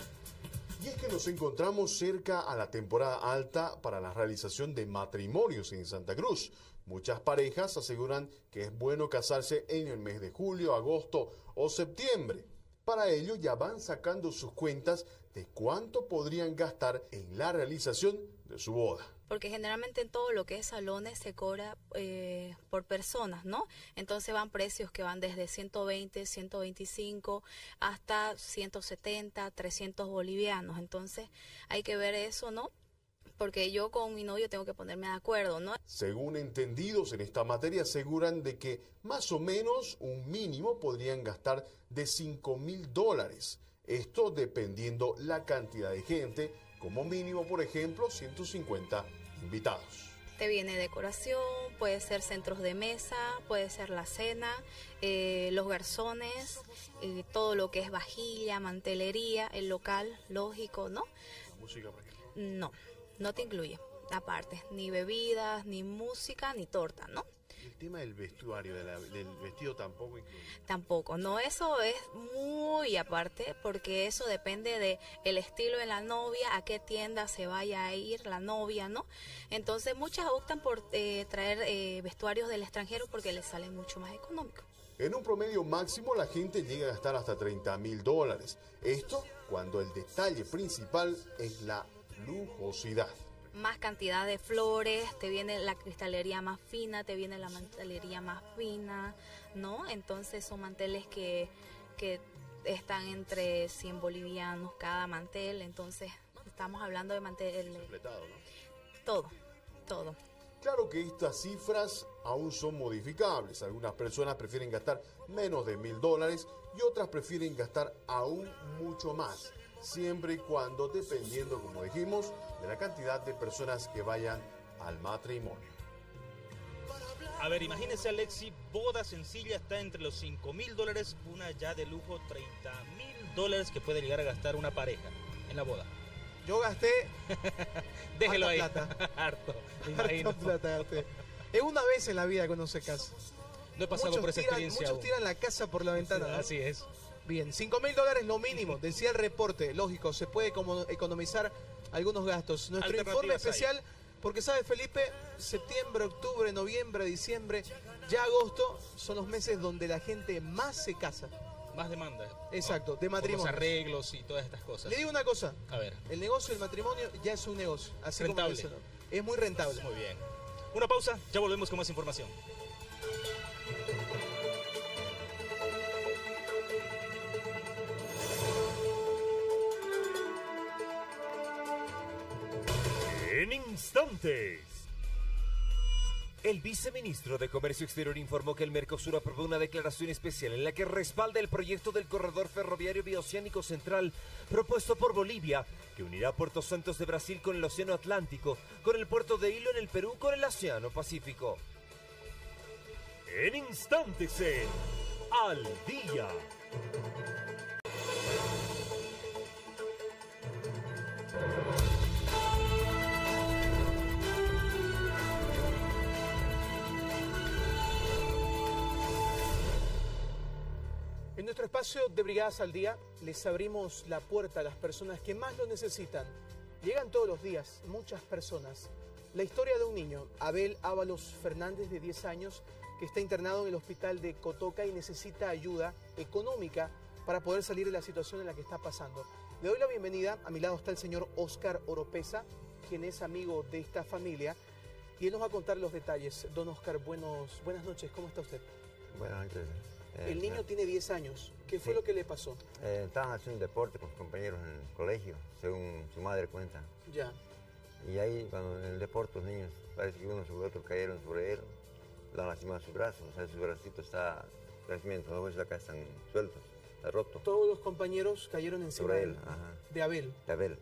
Y es que nos encontramos cerca a la temporada alta para la realización de matrimonios en Santa Cruz. Muchas parejas aseguran que es bueno casarse en el mes de julio, agosto o septiembre. Para ello ya van sacando sus cuentas de cuánto podrían gastar en la realización de su boda. Porque generalmente en todo lo que es salones se cobra por personas, ¿no? Entonces van precios que van desde 120, 125 hasta 170, 300 bolivianos. Entonces hay que ver eso, ¿no? Porque yo con mi novio tengo que ponerme de acuerdo, ¿no? Según entendidos en esta materia, aseguran de que más o menos un mínimo podrían gastar de $5.000. Esto dependiendo la cantidad de gente, como mínimo, por ejemplo, 150 invitados. Te viene decoración, puede ser centros de mesa, puede ser la cena, los garzones, todo lo que es vajilla, mantelería, el local, lógico, ¿no? ¿Música, por ejemplo? No te incluye, aparte, ni bebidas, ni música, ni torta, ¿no? El tema del vestuario, del vestido tampoco incluye. Tampoco, no, eso es muy aparte, porque eso depende de el estilo de la novia, a qué tienda se vaya a ir la novia, ¿no? Entonces muchas optan por traer vestuarios del extranjero porque les sale mucho más económico. En un promedio máximo la gente llega a gastar hasta $30.000. Esto cuando el detalle principal es la lujosidad. Más cantidad de flores, te viene la cristalería más fina, te viene la mantelería más fina, ¿no? Entonces son manteles que están entre 100 bolivianos cada mantel, entonces estamos hablando de mantel... Completado, ¿no? Todo. Claro que estas cifras aún son modificables. Algunas personas prefieren gastar menos de $1.000 y otras prefieren gastar aún mucho más, siempre y cuando dependiendo, como dijimos, de la cantidad de personas que vayan al matrimonio. A ver, imagínense, Alexi, boda sencilla está entre los $5.000, una ya de lujo $30.000 que puede llegar a gastar una pareja en la boda. Yo gasté Déjelo ahí. plata. Harto, me imagino. Harta plata gasté. Es una vez en la vida que uno se casa. No he pasado por esa experiencia Muchos aún. tiran la casa por la ventana, ¿no? Así es. Bien, $5.000 lo mínimo, decía el reporte, lógico, se puede economizar algunos gastos. Nuestro informe especial, porque sabe Felipe, septiembre, octubre, noviembre, diciembre, ya agosto son los meses donde la gente más se casa. Más demanda. Exacto, de matrimonio. Los arreglos y todas estas cosas. Le digo una cosa, a ver, el negocio del matrimonio ya es un negocio, así rentable. como es muy rentable. Muy bien. Una pausa, ya volvemos con más información. En instantes, El viceministro de Comercio Exterior informó que el Mercosur aprobó una declaración especial en la que respalda el proyecto del corredor ferroviario bioceánico central propuesto por Bolivia, que unirá Puerto Santos de Brasil con el Océano Atlántico, con el puerto de Hilo en el Perú con el Océano Pacífico. En instantes en Al Día. En nuestro espacio de Brigadas al Día les abrimos la puerta a las personas que más lo necesitan. Llegan todos los días muchas personas. La historia de un niño, Abel Ábalos Fernández, de 10 años, que está internado en el hospital de Cotoca y necesita ayuda económica para poder salir de la situación en la que está pasando. Le doy la bienvenida. A mi lado está el señor Óscar Oropesa, quien es amigo de esta familia, y él nos va a contar los detalles. Don Óscar, buenas noches. ¿Cómo está usted? Buenas noches. El niño tiene 10 años. ¿Qué fue lo que le pasó? Estaban haciendo deporte con sus compañeros en el colegio, según su madre cuenta. Ya. Y ahí, cuando en el deporte, los niños, parece que uno sobre otro cayeron sobre él, le han lastimado su brazo. O sea, su bracito está, los huesos acá están sueltos, está roto. Todos los compañeros cayeron encima sobre él, ajá. De Abel. De Abel.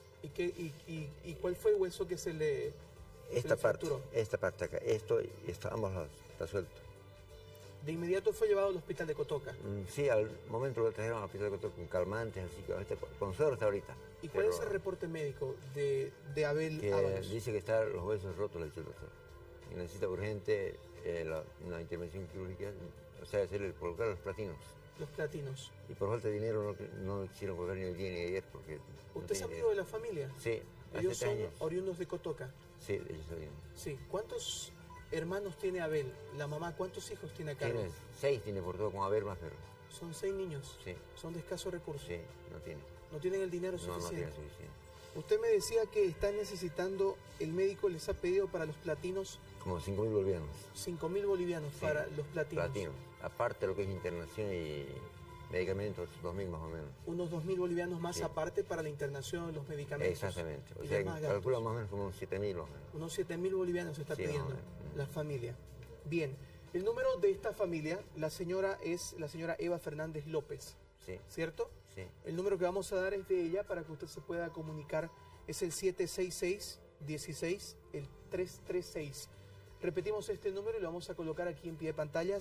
¿Y cuál fue el hueso que se le fracturó? Esta parte acá, esto, ambos lados, está suelto. De inmediato fue llevado al hospital de Cotoca. Sí, al momento lo trajeron al hospital de Cotoca con calmantes, así que con suero está ahorita. ¿Y cuál es el reporte médico de Abel Ábalos? Dice que están los huesos rotos, le ha dicho el doctor. Y necesita urgente una intervención quirúrgica, o sea, hacerle colocar los platinos. Los platinos. Y por falta de dinero no quisieron colocar ni el día ni ayer porque... ¿Usted es amigo de la familia? Sí, ellos son oriundos de Cotoca. Sí, ellos son oriundos. Sí, ¿cuántos hermanos tiene Abel? La mamá, ¿cuántos hijos tiene a cargo? Tiene 6, tiene por todo con Abel más, pero... Son 6 niños. Sí. Son de escasos recursos. Sí, no tiene. ¿No tienen el dinero suficiente? No tiene suficiente. Usted me decía que están necesitando, el médico les ha pedido para los platinos... Como 5.000 bolivianos. 5.000 bolivianos sí, para los platinos. Platinos. Aparte de lo que es internación y medicamentos, 2.000 más o menos. Unos 2.000 bolivianos más aparte para la internación, los medicamentos. Exactamente. O sea, calcula más o menos como unos 7.000 más o menos. Unos 7.000 bolivianos está pidiendo la familia. Bien. El número de esta familia, la señora es la señora Eva Fernández López. Sí. ¿Cierto? Sí. El número que vamos a dar es de ella para que usted se pueda comunicar. Es el 766-16, el 336. Repetimos este número y lo vamos a colocar aquí en pie de pantalla.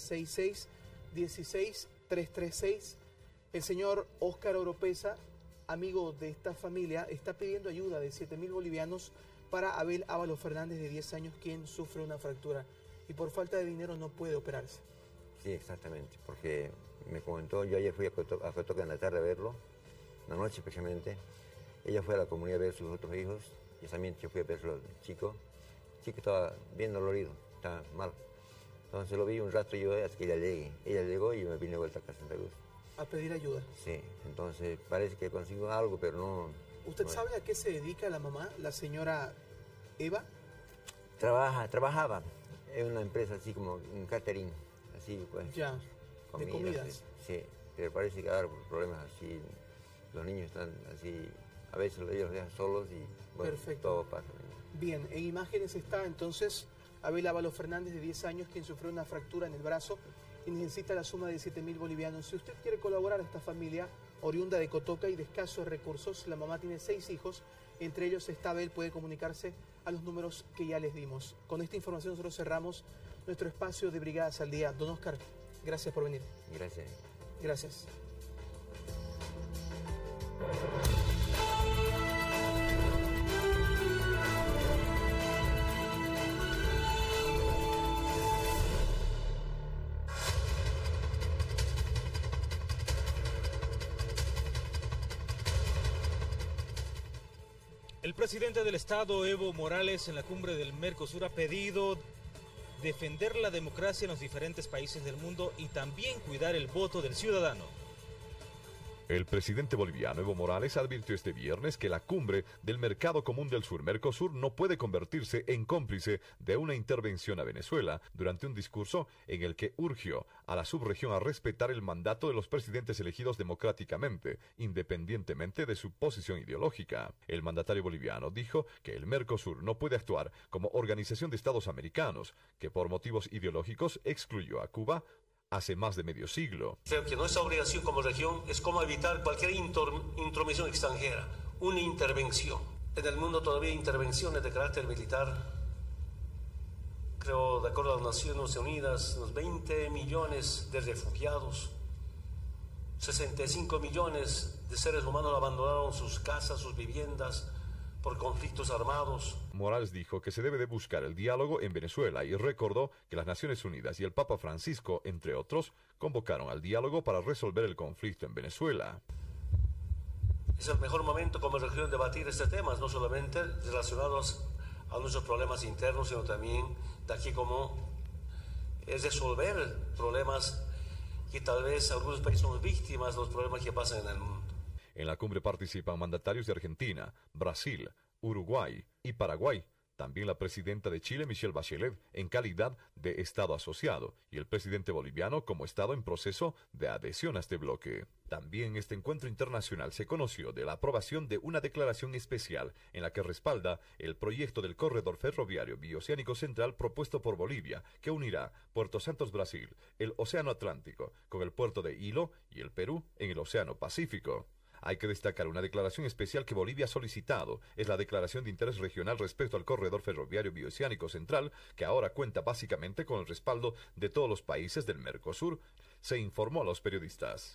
766-16-336. El señor Óscar Oropesa, amigo de esta familia, está pidiendo ayuda de 7.000 bolivianos para Abel Ábalos Fernández, de 10 años, quien sufre una fractura y por falta de dinero no puede operarse. Sí, exactamente, porque me comentó, yo ayer fui a Cotoca en la tarde a verlo, una noche especialmente. Ella fue a la comunidad a ver a sus otros hijos y también yo fui a verlo al chico. El chico estaba bien dolorido, estaba mal. Entonces lo vi un rato yo hasta que ella llegue. Ella llegó y me vine de vuelta acá a Santa Cruz. A pedir ayuda. Sí, entonces parece que consiguió algo, pero no... ¿Usted sabe a qué se dedica la mamá, la señora Eva? Trabajaba en una empresa así como un catering, así pues. Ya, de comidas. Sí, pero parece que ahora por problemas así, los niños están así, a veces ellos los dejan solos y bueno, todo pasa. Bien, en imágenes está entonces Abel Ábalos Fernández, de 10 años, quien sufrió una fractura en el brazo y necesita la suma de 7.000 bolivianos. Si usted quiere colaborar a esta familia oriunda de Cotoca y de escasos recursos, la mamá tiene 6 hijos, entre ellos está Abel, puede comunicarse a los números que ya les dimos. Con esta información nosotros cerramos nuestro espacio de Brigadas al Día. Don Óscar, gracias por venir. Gracias. Gracias. El presidente del Estado, Evo Morales, en la cumbre del Mercosur ha pedido defender la democracia en los diferentes países del mundo y también cuidar el voto del ciudadano. El presidente boliviano Evo Morales advirtió este viernes que la cumbre del Mercado Común del Sur, Mercosur, no puede convertirse en cómplice de una intervención a Venezuela durante un discurso en el que urgió a la subregión a respetar el mandato de los presidentes elegidos democráticamente, independientemente de su posición ideológica. El mandatario boliviano dijo que el Mercosur no puede actuar como organización de Estados americanos, que por motivos ideológicos excluyó a Cuba hace más de medio siglo. Creo que nuestra obligación como región es cómo evitar cualquier intromisión extranjera, una intervención. En el mundo todavía hay intervenciones de carácter militar. Creo, de acuerdo a las Naciones Unidas, unos 20 millones de refugiados, 65 millones de seres humanos abandonaron sus casas, sus viviendas, por conflictos armados. Morales dijo que se debe de buscar el diálogo en Venezuela y recordó que las Naciones Unidas y el Papa Francisco, entre otros, convocaron al diálogo para resolver el conflicto en Venezuela. Es el mejor momento como región de debatir estos temas, no solamente relacionados a nuestros problemas internos, sino también de aquí como es resolver problemas que tal vez algunos países somos víctimas de los problemas que pasan en el mundo. En la cumbre participan mandatarios de Argentina, Brasil, Uruguay y Paraguay. También la presidenta de Chile, Michelle Bachelet, en calidad de Estado asociado, y el presidente boliviano como Estado en proceso de adhesión a este bloque. También en este encuentro internacional se conoció de la aprobación de una declaración especial en la que respalda el proyecto del corredor ferroviario bioceánico central propuesto por Bolivia, que unirá Puerto Santos, Brasil, el Océano Atlántico, con el puerto de Hilo y el Perú en el Océano Pacífico. Hay que destacar una declaración especial que Bolivia ha solicitado. Es la declaración de interés regional respecto al corredor ferroviario bioceánico central, que ahora cuenta básicamente con el respaldo de todos los países del Mercosur, se informó a los periodistas.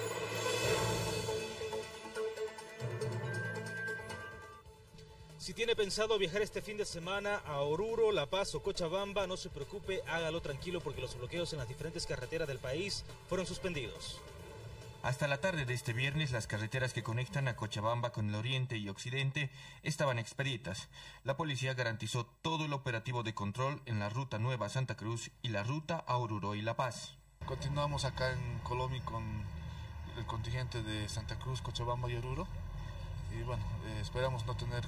Si tiene pensado viajar este fin de semana a Oruro, La Paz o Cochabamba, no se preocupe, hágalo tranquilo porque los bloqueos en las diferentes carreteras del país fueron suspendidos. Hasta la tarde de este viernes, las carreteras que conectan a Cochabamba con el oriente y occidente estaban expeditas. La policía garantizó todo el operativo de control en la ruta Nueva Santa Cruz y la ruta a Oruro y La Paz. Continuamos acá en Colomi con el contingente de Santa Cruz, Cochabamba y Oruro. Y bueno, esperamos no tener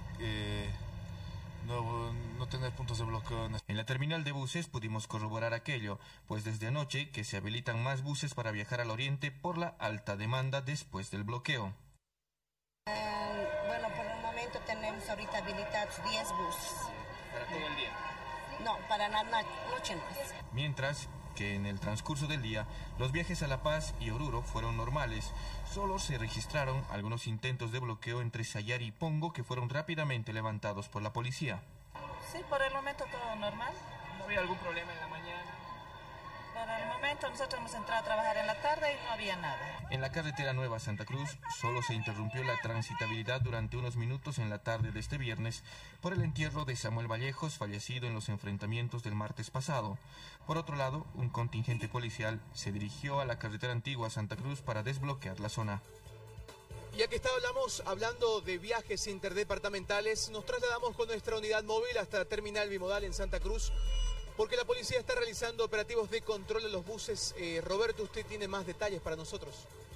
puntos de bloqueo. En la terminal de buses pudimos corroborar aquello, pues desde anoche que se habilitan más buses para viajar al oriente por la alta demanda después del bloqueo. Bueno, por el momento tenemos ahorita habilitados 10 buses. ¿Para todo el día? No, para la noche no. Mientras que en el transcurso del día, los viajes a La Paz y Oruro fueron normales. Solo se registraron algunos intentos de bloqueo entre Sayari y Pongo que fueron rápidamente levantados por la policía. Sí, por el momento todo normal. ¿No había algún problema en la mañana? Por el momento nosotros hemos entrado a trabajar en la tarde y no había nada. En la carretera Nueva Santa Cruz solo se interrumpió la transitabilidad durante unos minutos en la tarde de este viernes por el entierro de Samuel Vallejos, fallecido en los enfrentamientos del martes pasado. Por otro lado, un contingente policial se dirigió a la carretera antigua Santa Cruz para desbloquear la zona. Ya que estamos hablando de viajes interdepartamentales, nos trasladamos con nuestra unidad móvil hasta la terminal bimodal en Santa Cruz, porque la policía está realizando operativos de control de los buses. Roberto, usted tiene más detalles para nosotros.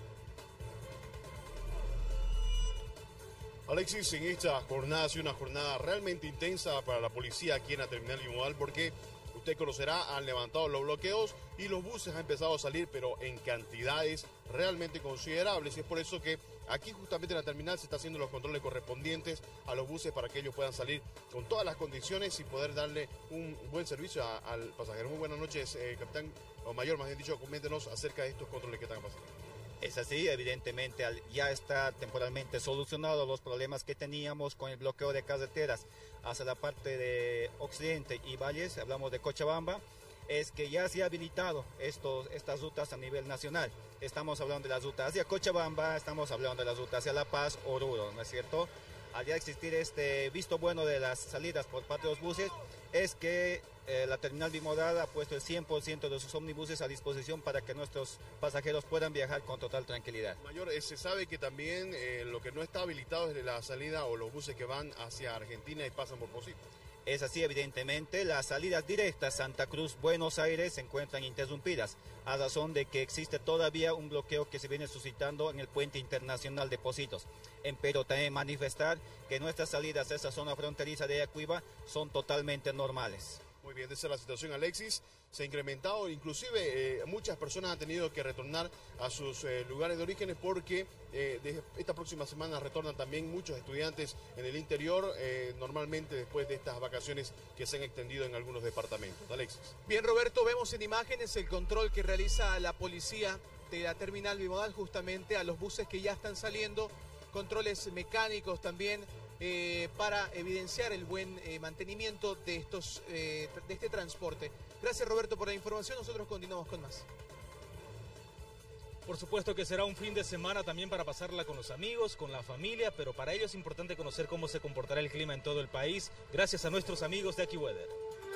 Alexis, en esta jornada ha sido una jornada realmente intensa para la policía aquí en la terminal bimodal, porque usted conocerá, han levantado los bloqueos y los buses han empezado a salir, pero en cantidades realmente considerables. Y es por eso que aquí justamente en la terminal se está haciendo los controles correspondientes a los buses para que ellos puedan salir con todas las condiciones y poder darle un buen servicio al pasajero. Muy buenas noches, capitán, o mayor, más bien dicho, coméntenos acerca de estos controles que están pasando. Es así, evidentemente ya está temporalmente solucionado los problemas que teníamos con el bloqueo de carreteras hacia la parte de occidente y valles, hablamos de Cochabamba, es que ya se ha habilitado estas rutas a nivel nacional. Estamos hablando de la ruta hacia Cochabamba, estamos hablando de la ruta hacia La Paz, Oruro, ¿no es cierto? Al ya existir este visto bueno de las salidas por parte de los buses, es que la terminal bimodal ha puesto el 100% de sus ómnibuses a disposición para que nuestros pasajeros puedan viajar con total tranquilidad. Mayor, se sabe que también lo que no está habilitado es la salida o los buses que van hacia Argentina y pasan por Pocito. Es así, evidentemente, las salidas directas Santa Cruz-Buenos Aires se encuentran interrumpidas, a razón de que existe todavía un bloqueo que se viene suscitando en el puente internacional de Pocitos. Pero también manifestar que nuestras salidas a esa zona fronteriza de Ayacuiba son totalmente normales. Muy bien, esa es la situación, Alexis. Se ha incrementado, inclusive muchas personas han tenido que retornar a sus lugares de orígenes porque esta próxima semana retornan también muchos estudiantes en el interior, normalmente después de estas vacaciones que se han extendido en algunos departamentos. Alexis. Bien, Roberto, vemos en imágenes el control que realiza la policía de la terminal bimodal justamente a los buses que ya están saliendo, controles mecánicos también, para evidenciar el buen mantenimiento de este transporte. Gracias, Roberto, por la información. Nosotros continuamos con más. Por supuesto que será un fin de semana también para pasarla con los amigos, con la familia, pero para ello es importante conocer cómo se comportará el clima en todo el país, gracias a nuestros amigos de AccuWeather.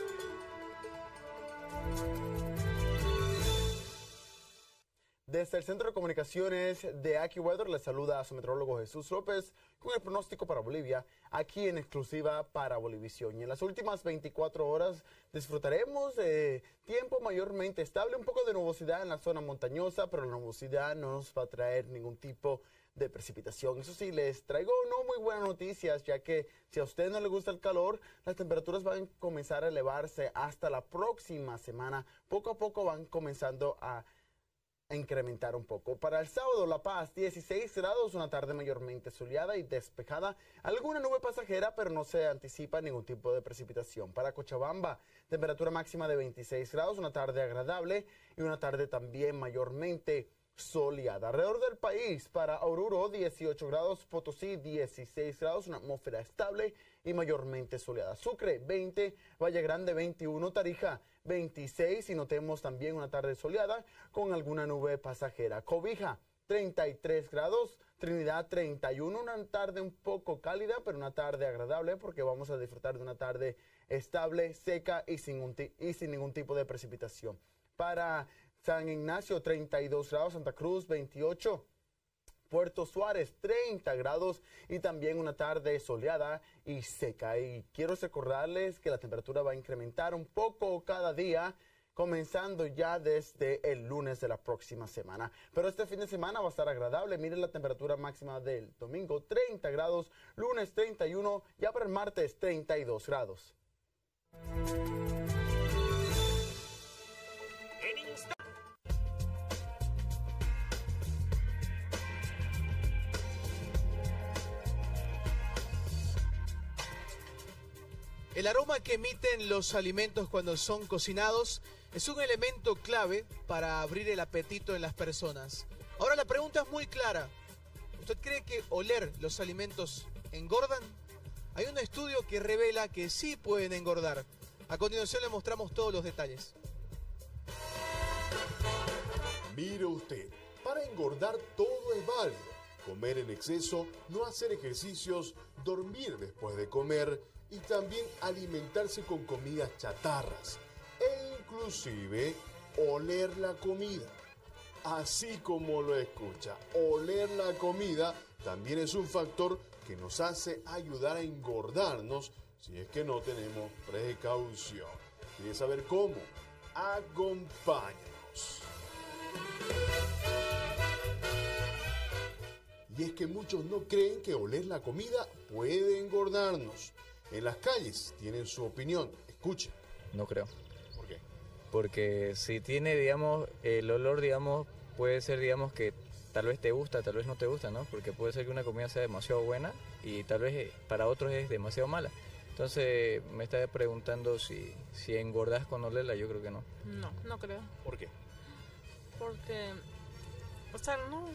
Desde el Centro de Comunicaciones de AccuWeather les saluda a su meteorólogo Jesús López con el pronóstico para Bolivia, aquí en exclusiva para Bolivisión. Y en las últimas 24 horas disfrutaremos de tiempo mayormente estable, un poco de nubosidad en la zona montañosa, pero la nubosidad no nos va a traer ningún tipo de precipitación. Eso sí, les traigo no muy buenas noticias, ya que si a usted no le gusta el calor, las temperaturas van a comenzar a elevarse hasta la próxima semana. Poco a poco van comenzando a incrementar un poco. Para el sábado, La Paz, 16 grados, una tarde mayormente soleada y despejada. Alguna nube pasajera, pero no se anticipa ningún tipo de precipitación. Para Cochabamba, temperatura máxima de 26 grados, una tarde agradable y una tarde también mayormente soleada. Alrededor del país, para Oruro, 18 grados, Potosí, 16 grados, una atmósfera estable y mayormente soleada. Sucre, 20, Valle Grande, 21, Tarija, 26 y notemos también una tarde soleada con alguna nube pasajera. Cobija, 33 grados, Trinidad, 31, una tarde un poco cálida, pero una tarde agradable porque vamos a disfrutar de una tarde estable, seca y sin ningún tipo de precipitación. Para San Ignacio, 32 grados, Santa Cruz, 28, Puerto Suárez, 30 grados y también una tarde soleada y seca. Y quiero recordarles que la temperatura va a incrementar un poco cada día, comenzando ya desde el lunes de la próxima semana. Pero este fin de semana va a estar agradable. Miren la temperatura máxima del domingo, 30 grados, lunes 31, ya para el martes 32 grados. El aroma que emiten los alimentos cuando son cocinados es un elemento clave para abrir el apetito en las personas. Ahora la pregunta es muy clara. ¿Usted cree que oler los alimentos engordan? Hay un estudio que revela que sí pueden engordar. A continuación le mostramos todos los detalles. Mire usted, para engordar todo es válido. Comer en exceso, no hacer ejercicios, dormir después de comer y también alimentarse con comidas chatarras e inclusive oler la comida. Así como lo escucha, oler la comida también es un factor que nos hace ayudar a engordarnos si es que no tenemos precaución. ¿Quieres saber cómo? Acompáñanos. Y es que muchos no creen que oler la comida puede engordarnos. En las calles tienen su opinión. Escuchen. No creo. ¿Por qué? Porque si tiene, digamos, el olor, digamos, puede ser, digamos, que tal vez te gusta, tal vez no te gusta, ¿no? Porque puede ser que una comida sea demasiado buena y tal vez para otros es demasiado mala. Entonces, me está preguntando si engordás con olerla. Yo creo que no. No, no creo. ¿Por qué? Porque, o sea, no.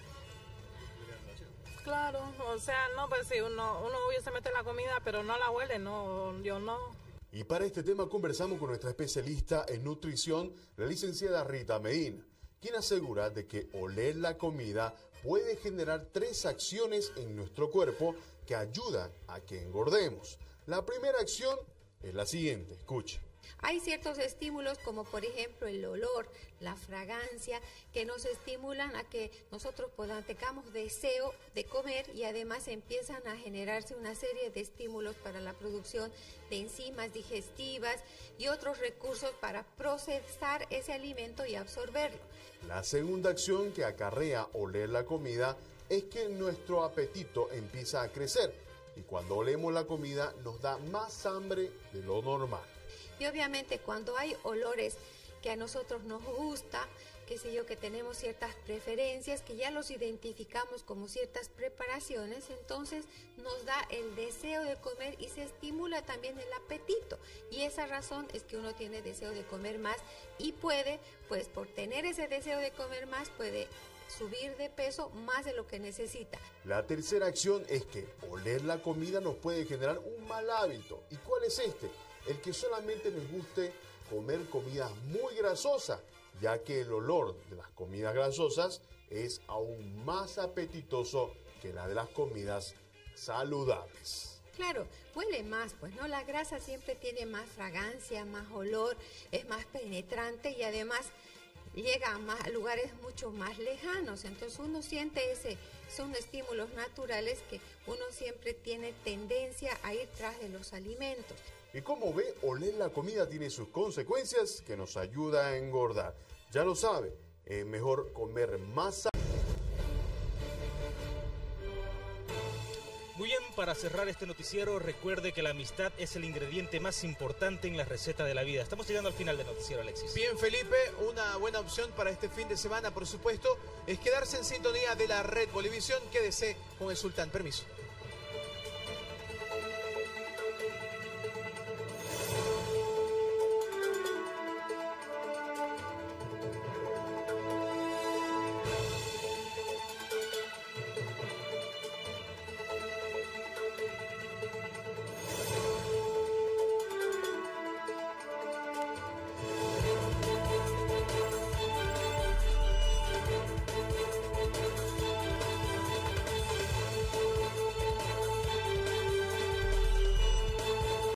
Claro, o sea, no, pues si uno se mete en la comida, pero no la huele, no, yo no. Y para este tema conversamos con nuestra especialista en nutrición, la licenciada Rita Medina, quien asegura de que oler la comida puede generar 3 acciones en nuestro cuerpo que ayudan a que engordemos. La primera acción es la siguiente, escucha. Hay ciertos estímulos como por ejemplo el olor, la fragancia, que nos estimulan a que nosotros tengamos deseo de comer y además empiezan a generarse una serie de estímulos para la producción de enzimas digestivas y otros recursos para procesar ese alimento y absorberlo. La segunda acción que acarrea oler la comida es que nuestro apetito empieza a crecer y cuando olemos la comida nos da más hambre de lo normal. Y obviamente cuando hay olores que a nosotros nos gusta, qué sé yo, que tenemos ciertas preferencias, que ya los identificamos como ciertas preparaciones, entonces nos da el deseo de comer y se estimula también el apetito. Y esa razón es que uno tiene deseo de comer más y puede, pues por tener ese deseo de comer más, puede subir de peso más de lo que necesita. La tercera acción es que oler la comida nos puede generar un mal hábito. ¿Y cuál es este? El que solamente nos guste comer comida muy grasosa, ya que el olor de las comidas grasosas es aún más apetitoso que la de las comidas saludables. Claro, huele más, pues, ¿no? La grasa siempre tiene más fragancia, más olor, es más penetrante y además llega a lugares mucho más lejanos. Entonces uno siente son estímulos naturales que uno siempre tiene tendencia a ir tras de los alimentos. Y como ve, oler la comida tiene sus consecuencias que nos ayuda a engordar. Ya lo sabe, es mejor comer más. Muy bien, para cerrar este noticiero, recuerde que la amistad es el ingrediente más importante en la receta de la vida. Estamos llegando al final del noticiero, Alexis. Bien, Felipe, una buena opción para este fin de semana, por supuesto, es quedarse en sintonía de la Red Bolivisión. Quédese con el Sultán. Permiso.